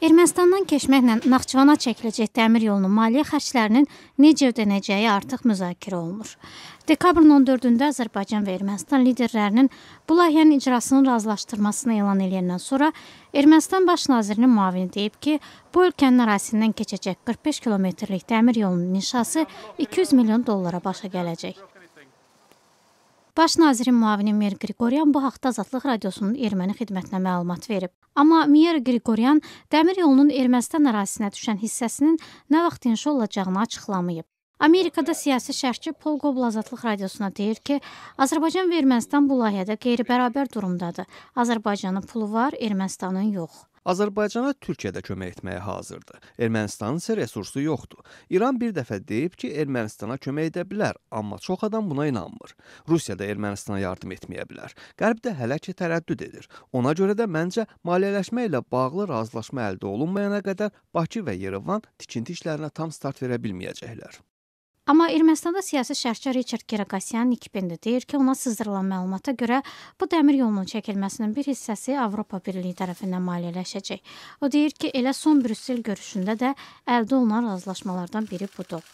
Ermənistandan keçməklə Naxçıvana çəkiləcək dəmir yolunun maliyyə xərclərinin necə ödənəcəyi artıq müzakirə olunur. Dekabrın 14-də Azərbaycan və Ermənistan liderlərinin bu layihənin icrasının razılaşdırmasını elan edəndən sonra Ermənistan baş nazirinin müavini deyib ki, bu ölkənin ərazisindən keçəcək 45 kilometrlik dəmir yolunun inşası 200 milyon dollara başa gələcək. Baş nazirin müavini Mir Qriqoryan bu haqda Azadlıq Radiosunun erməni xidmətinə məlumat verib. Amma Mir Qriqoryan dəmir yolunun Ermənistan ərazisinə düşən hissəsinin nə vaxt inşa olacağını açıqlamayıb. Amerikada siyasi şərhçi Paul Gobel Azadlıq Radiosuna deyir ki, Azərbaycan və Ermənistan bu layihədə qeyri-bərabər durumdadır. Azərbaycanın pulu var, Ermənistanın yox. Azərbaycana Türkiyə də kömək etməyə hazırdır. Ermənistanın isə resursu yoxdur. İran bir dəfə deyib ki, Ermənistana kömək edə bilər, amma çox adam buna inanmır. Rusiya da Ermənistana yardım etməyə bilər. Qərb də hələ ki tərəddüd edir. Ona görə də məncə maliyyələşmə ilə bağlı razılaşma əldə olunmayana qədər Bakı və Yerevan tikinti işlərinə tam start verə bilməyəcəklər. Amma Ermənistanda siyasi şərhçi Richard Qiragasyan Nikipində deyir ki, ona sızdırılan məlumata görə bu dəmir yolunun çəkilməsinin bir hissəsi Avropa Birliyi tərəfindən maliyyələşəcək. O deyir ki, elə son Brüssel görüşündə də əldə olunan razılaşmalardan biri budur.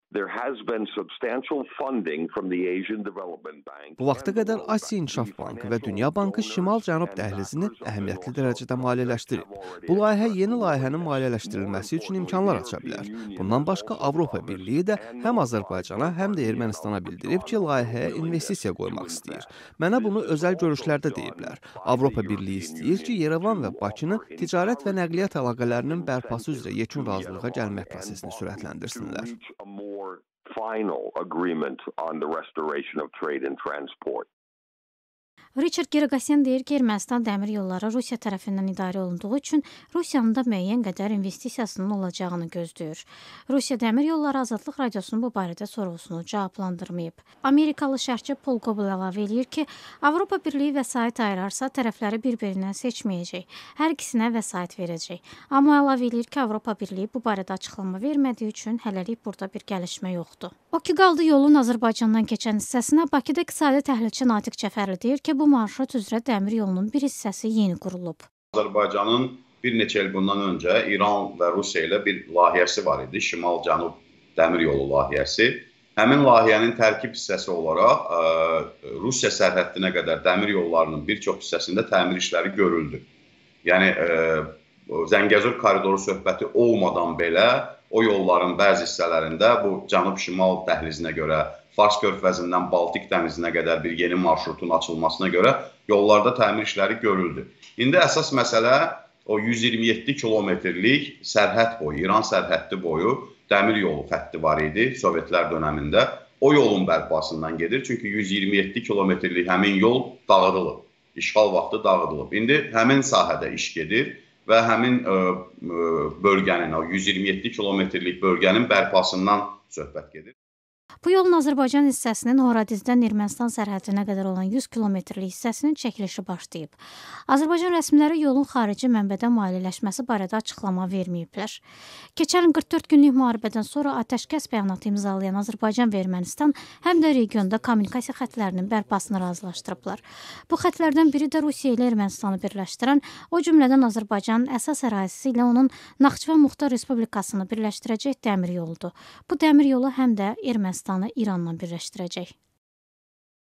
Bu vaxta qədər Asiya İnkişaf Bankı və Dünya Bankı Şimal-Cənub dəhlizini əhəmiyyətli dərəcədə maliyyələşdirib. Bu layihə yeni layihənin maliyyələşdirilməsi üçün imkanlar aça bilər. Bundan başqa Avropa Birliyi də həm Azərbaycana, həm də Ermənistana bildirib ki, layihəyə investisiya qoymaq istəyir. Mənə bunu özəl görüşlərdə deyiblər. Avropa Birliyi istəyir ki, Yerevan və Bakını ticarət və nəqliyyat əlaqələrinin bərpası üzrə yekun razılığa gəlmək prosesini sürətləndirsinlər. Richard Qiragasyan deyir ki, Ermənistan dəmir yolları Rusiya tərəfindən idarə olunduğu üçün Rusiyanın da müəyyən qədər investisiyasının olacağını gözləyir. Rusiya dəmir yolları Azadlıq Radiosunun bu barədə sorğusunu cavablandırmayıb. Amerikalı şərhçi Paul Gobel əlavə eləyir ki, Avropa Birliyi vəsait ayırarsa tərəfləri bir-birindən seçməyəcək, hər ikisinə vəsait verəcək. Amma əlavə eləyir ki, Avropa Birliyi bu barədə açıqlama vermədiyi üçün hələlik burada bir gəlişmə yoxdur. O ki qaldı yolun Azərbaycandan keçən hissəsinə, Bakıda iqtisadi təhlilçi Natiq Cəfərli deyir ki, bu marşrut üzrə dəmir yolunun bir hissəsi yeni qurulub. Azərbaycanın bir neçə il bundan öncə İran və Rusiya ilə bir layihəsi var idi, Şimal-Cənub dəmir yolu layihəsi. Həmin layihənin tərkib hissəsi olaraq Rusiya sərhəddinə qədər dəmir yollarının bir çox hissəsində təmir işləri görüldü. Yəni Zəngəzur koridoru söhbəti olmadan belə o yolların bəzi hissələrində bu cənub-şimal dəhlizinə görə Fars körfəzindən Baltik dənizinə qədər bir yeni marşrutun açılmasına görə yollarda təmir işləri görüldü. İndi əsas məsələ o 127 kilometrlik sərhəd boyu, İran sərhəddi boyu dəmir yolu xətti var idi Sovetlər dönəmində. O yolun bərpasından gedir. Çünki 127 kilometrlik həmin yol dağıdılıb, işğal vaxtı dağıdılıb. İndi həmin sahədə iş gedir və həmin bölgənin, o 127 kilometrlik bölgənin bərpasından söhbət gedir. Bu yolun Azərbaycan hissəsinin Horadizdən Ermənistan sərhədinə qədər olan 100 kilometrlik hissəsinin çəkilişi başlayıb. Azərbaycan rəsmiləri yolun xarici mənbədən maliyyələşməsi barədə açıqlama verməyiblər. Keçən il 44 günlük müharibədən sonra atəşkəs bəyanatı imzalayan Azərbaycan və Ermənistan həm də regionda kommunikasiya xətlərinin bərpasını razılaşdırıblar. Bu xətlərdən biri də Rusiya ilə Ermənistanı birləşdirən, o cümlədən Azərbaycanın əsas ərazisi ilə onun Naxçıvan Muxtar Respublikasını birləşdirəcək dəmir yoludur. Bu dəmir yolu həm də Ermənistanı İranla birləşdirəcək.